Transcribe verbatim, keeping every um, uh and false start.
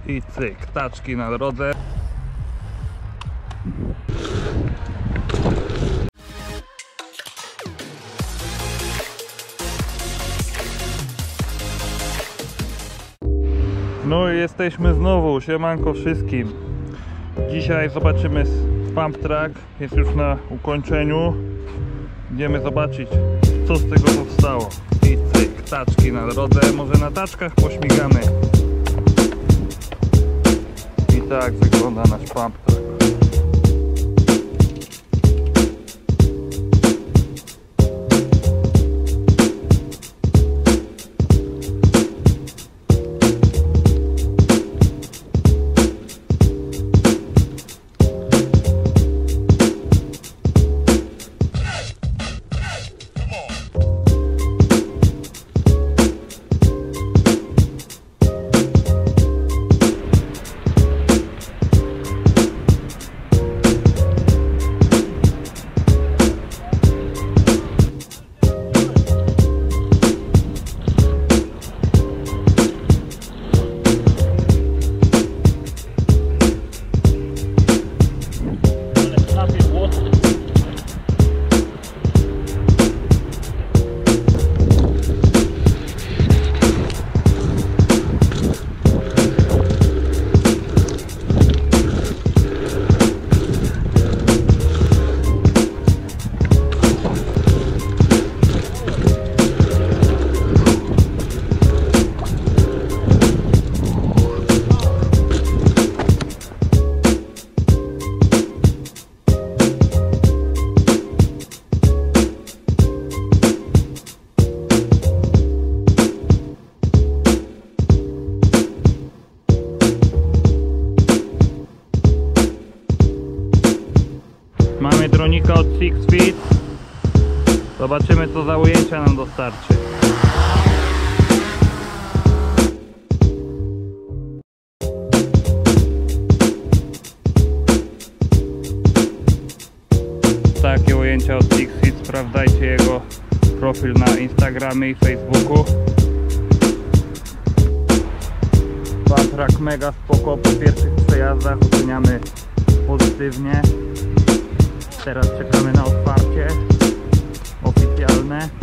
I cyk, taczki na drodze. No i jesteśmy znowu, siemanko wszystkim. Dzisiaj zobaczymy pump track, jest już na ukończeniu. Idziemy zobaczyć, co z tego powstało. I cyk, taczki na drodze, może na taczkach pośmigamy. I tak wygląda nasz pump track. Mamy dronika od Six Feet. Zobaczymy, co za ujęcia nam dostarczy. Takie ujęcia od Six Feet. Sprawdzajcie jego profil na Instagramie i Facebooku. Pump track mega spoko. Po pierwszych przejazdach oceniamy pozytywnie. Teraz czekamy na otwarcie oficjalne.